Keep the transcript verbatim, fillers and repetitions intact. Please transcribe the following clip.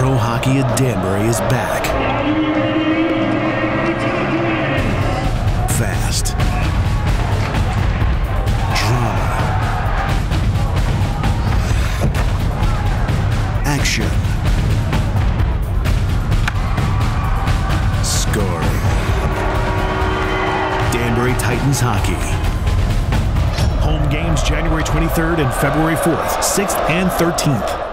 Pro hockey at Danbury is back. Fast. Drama. Action. Scoring. Danbury Titans hockey. Home games January twenty-third and February fourth, sixth and thirteenth.